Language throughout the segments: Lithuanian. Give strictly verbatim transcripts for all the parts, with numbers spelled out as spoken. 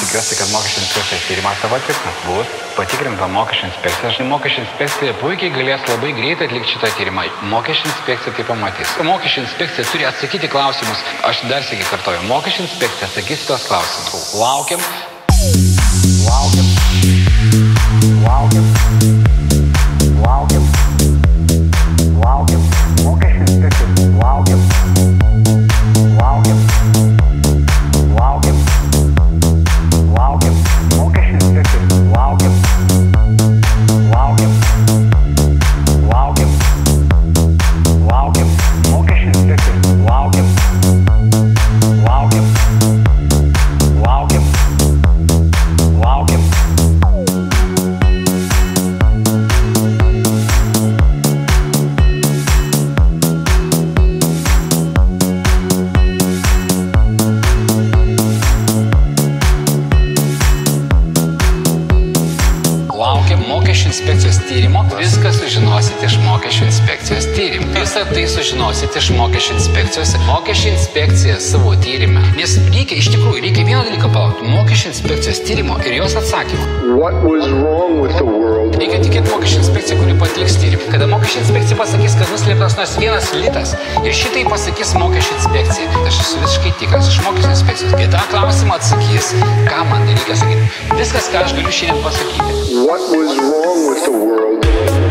Tikiuosi, kad mokesčių inspekcijos tyrimas tavo atliktas bus. Patikrinta mokesčių inspekcija. Mokesčių inspekcija puikiai galės labai greitai atlikti šitą tyrimą. Mokesčių inspekcija tai pamatys. Mokesčių inspekcija turi atsakyti klausimus. Aš dar sėkiai kartoju. Mokesčių inspekcija atsakys tos klausimus. Laukiam. Laukiam. Laukiam. Laukiam. Laukiam. Mokesčių inspekcija. Laukiam. Laukiam. Laukiam. Laukiam. Mokesčių inspekcija. Laukiam. Laukiam. Laukiam. Laukiam. Mokesčių inspekcija. Laukiam. Laukiam. Laukiam. Laukiam. Laukiam mokesčių inspekcijos tyrimo. Viską sužinosite iš mokesčių inspekcijos tyrimo. Visą tai sužinosite iš mokesčių inspekcijos. Mokesčių inspekcija savo tyrime. Nes reikia, iš tikrųjų, reikia vieną dalyką palaukti. Mokesčių inspekcijos tyrimo ir jos atsakymo. Reikia tikėti mokesčių inspekciją, kuri patliks tyrimą. Kada mokesčių inspekcija pasakys, kad nuslėptas nors vienas litas ir šitai pasakys mokesčių inspekcija, aš esu visiškai tikras iš mokesčių inspekcijos. Kai tą klausimą atsakys, ką man reikia sakyti. Viskas, ką aš galiu šiandien pasakyti. What was wrong with the world?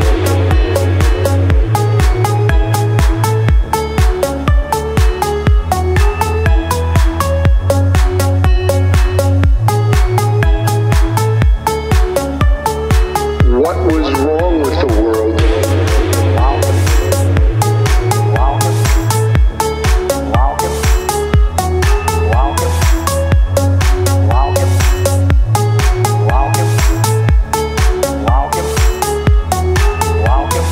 What was wrong with the world? Laukiam. Laukiam. Laukiam. Laukiam. Laukiam. Laukiam. Laukiam. Laukiam.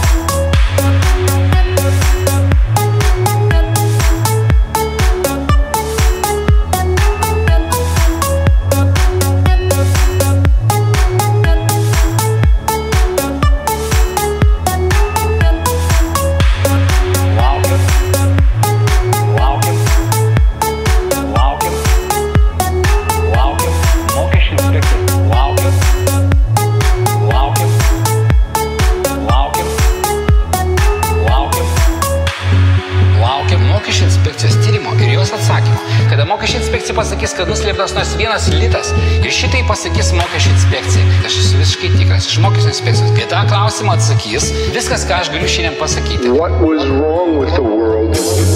Laukiam. Laukiam. Laukiam. Laukiam. Mokesčių inspekcija. Laukiam. Laukiam. Laukiam. Laukiam. Laukiam mokesčių inspekcijos tyrimo ir jos atsakymo. Kada mokesčių inspekcija pasakys, kad nuslėptas nors vienas litas ir šitai pasakys mokesčių inspekcija, aš esu visiškai tikras iš mokesčių inspekcijos. Kai tą klausimą atsakys, viskas, ką aš galiu šiandien pasakyti. What was wrong with the world?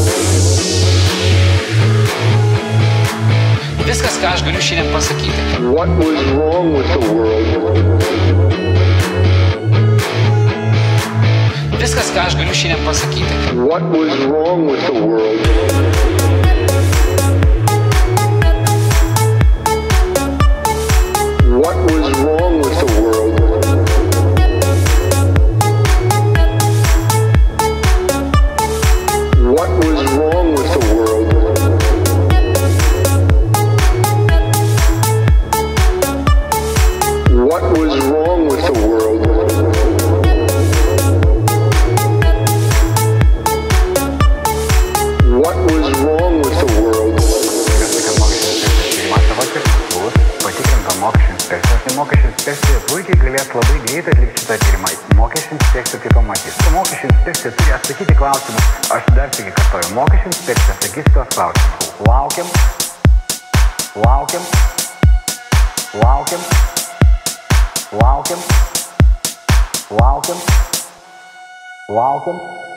Viskas, ką aš galiu šiandien pasakyti. What was wrong with the world? Viskas, ką aš galiu šiandien pasakyti. What was wrong with the world? What was wrong with the world? What was wrong with the world? What was wrong with the world? What was wrong with the world? Patikrinta mokesčių inspekcijos. Mokesčių inspekcija puikiai galės labai greitai atlikti šitą tyrimą. Mokesčių inspekcija tai pamatys. Mokesčių inspekcija turi atsakyti klausimus. Aš dar sėkiai kartoju. Mokesčių inspekcija atsakys tos klausimus. Laukiam. Laukiam. Laukiam. Laukiam. Laukiam. Laukiam.